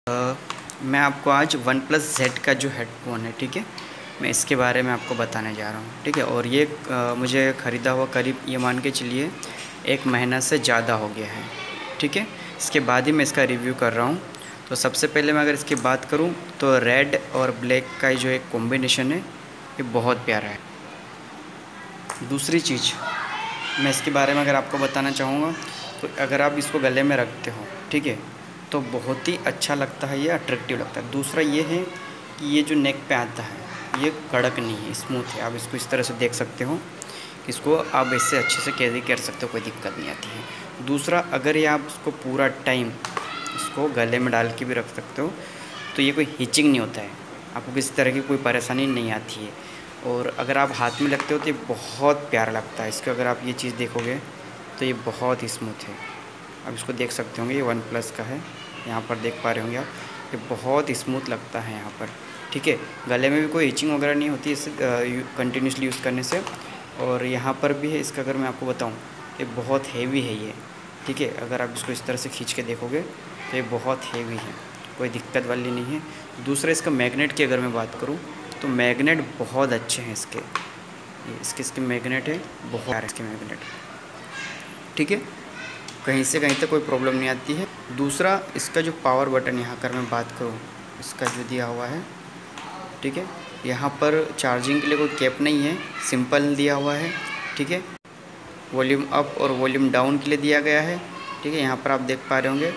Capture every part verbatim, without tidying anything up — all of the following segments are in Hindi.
अ, मैं आपको आज वन प्लस जेड का जो हेडफ़ोन है, ठीक है, मैं इसके बारे में आपको बताने जा रहा हूँ, ठीक है। और ये अ, मुझे ख़रीदा हुआ करीब ये मान के चलिए एक महीना से ज़्यादा हो गया है, ठीक है। इसके बाद ही मैं इसका रिव्यू कर रहा हूँ। तो सबसे पहले मैं अगर इसकी बात करूँ तो रेड और ब्लैक का जो एक कॉम्बिनेशन है ये बहुत प्यारा है। दूसरी चीज़ मैं इसके बारे में अगर आपको बताना चाहूँगा तो अगर आप इसको गले में रखते हो, ठीक है, तो बहुत ही अच्छा लगता है, ये अट्रैक्टिव लगता है। दूसरा ये है कि ये जो नेक पे आता है ये कड़क नहीं है, स्मूथ है। आप इसको इस तरह से देख सकते हो, इसको आप इससे अच्छे से कैरी कर सकते हो, कोई दिक्कत नहीं आती है। दूसरा, अगर ये आप इसको पूरा टाइम इसको गले में डाल के भी रख सकते हो तो ये कोई हिचिंग नहीं होता है, आपको किसी तरह की कोई परेशानी नहीं आती है। और अगर आप हाथ में लगते हो तो ये बहुत प्यारा लगता है। इसको अगर आप ये चीज़ देखोगे तो ये बहुत ही स्मूथ है। आप इसको देख सकते होंगे, ये वन प्लस का है, यहाँ पर देख पा रहे होंगे आप, ये बहुत स्मूथ लगता है यहाँ पर, ठीक है। गले में भी कोई इचिंग वगैरह नहीं होती इससे कंटिन्यूसली यूज़ करने से। और यहाँ पर भी है इसका, अगर मैं आपको बताऊँ, ये बहुत हेवी है ये, ठीक है। अगर आप इसको इस तरह से खींच के देखोगे तो ये बहुत हेवी है, कोई दिक्कत वाली नहीं है। दूसरा, इसका मैग्नेट की अगर मैं बात करूँ तो मैग्नेट बहुत अच्छे हैं इसके, ये इसके इसके मैग्नेट है, बहुत प्यारे इसके मैग्नेट, ठीक है। कहीं से कहीं तक कोई प्रॉब्लम नहीं आती है। दूसरा, इसका जो पावर बटन यहाँ अगर मैं बात करूँ, इसका जो दिया हुआ है, ठीक है, यहाँ पर चार्जिंग के लिए कोई कैप नहीं है, सिंपल दिया हुआ है, ठीक है। वॉल्यूम अप और वॉल्यूम डाउन के लिए दिया गया है, ठीक है। यहाँ पर आप देख पा रहे होंगे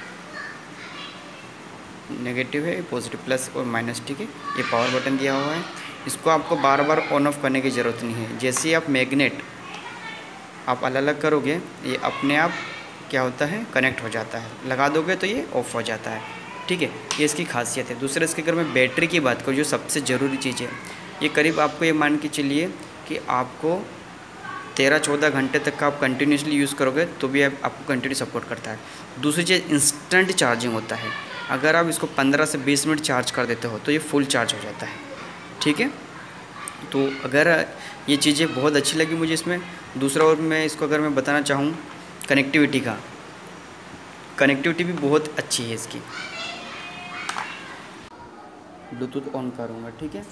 नेगेटिव है, पॉजिटिव प्लस और माइनस, ठीक है। ये पावर बटन दिया हुआ है, इसको आपको बार बार ऑन ऑफ करने की ज़रूरत नहीं है। जैसे ही आप मैग्नेट आप अलग अलग करोगे ये अपने आप क्या होता है, कनेक्ट हो जाता है, लगा दोगे तो ये ऑफ़ हो जाता है, ठीक है। ये इसकी खासियत है। दूसरे, इसके अगर मैं बैटरी की बात करूँ जो सबसे ज़रूरी चीज़ है, ये करीब आपको ये मान के चलिए कि आपको तेरह चौदह घंटे तक का आप कंटिन्यूसली यूज़ करोगे तो भी आप, आपको कंटिन्यू सपोर्ट करता है। दूसरी चीज़, इंस्टेंट चार्जिंग होता है। अगर आप इसको पंद्रह से बीस मिनट चार्ज कर देते हो तो ये फुल चार्ज हो जाता है, ठीक है। तो अगर ये चीज़ें बहुत अच्छी लगी मुझे इसमें। दूसरा, और मैं इसको अगर मैं बताना चाहूँ कनेक्टिविटी का, कनेक्टिविटी भी बहुत अच्छी है इसकी। ब्लूटूथ ऑन करूँगा, ठीक है।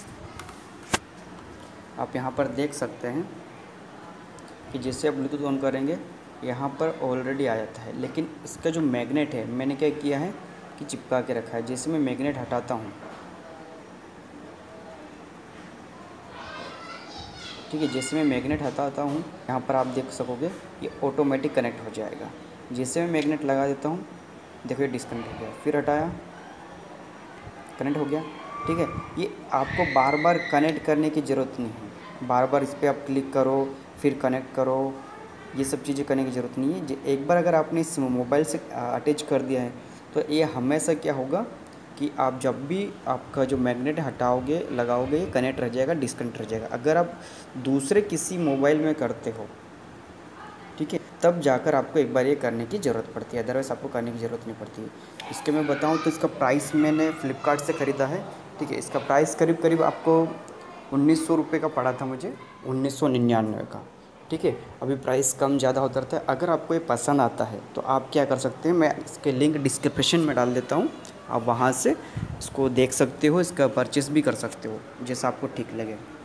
आप यहाँ पर देख सकते हैं कि जैसे आप ब्लूटूथ ऑन करेंगे यहाँ पर ऑलरेडी आ जाता है, लेकिन इसका जो मैग्नेट है मैंने क्या किया है कि चिपका के रखा है। जैसे मैं मैग्नेट हटाता हूँ, ठीक है, जैसे मैं मैग्नेट हटाता हूँ यहाँ पर आप देख सकोगे ये ऑटोमेटिक कनेक्ट हो जाएगा। जैसे मैं मैग्नेट लगा देता हूँ, देखो ये डिस्कनेक्ट हो गया, फिर हटाया, कनेक्ट हो गया, ठीक है। ये आपको बार बार कनेक्ट करने की ज़रूरत नहीं है, बार बार इस पर आप क्लिक करो फिर कनेक्ट करो, ये सब चीज़ें करने की ज़रूरत नहीं है। एक बार अगर आपने इस मोबाइल से अटैच कर दिया है तो ये हमेशा क्या होगा कि आप जब भी आपका जो मैग्नेट हटाओगे लगाओगे ये कनेक्ट रह जाएगा, डिस्कनेक्ट रह जाएगा। अगर आप दूसरे किसी मोबाइल में करते हो, ठीक है, तब जाकर आपको एक बार ये करने की ज़रूरत पड़ती है, अदरवाइज़ आपको करने की ज़रूरत नहीं पड़ती है। इसके मैं बताऊँ तो इसका प्राइस मैंने फ़्लिपकार्ट से ख़रीदा है, ठीक है। इसका प्राइस करीब करीब आपको उन्नीस सौ रुपये का पड़ा था मुझे, उन्नीस सौ निन्यानवे का, ठीक है। अभी प्राइस कम ज़्यादा होता रहता है। अगर आपको ये पसंद आता है तो आप क्या कर सकते हैं, मैं इसके लिंक डिस्क्रिप्शन में डाल देता हूँ, आप वहाँ से इसको देख सकते हो, इसका परचेस भी कर सकते हो, जैसा आपको ठीक लगे।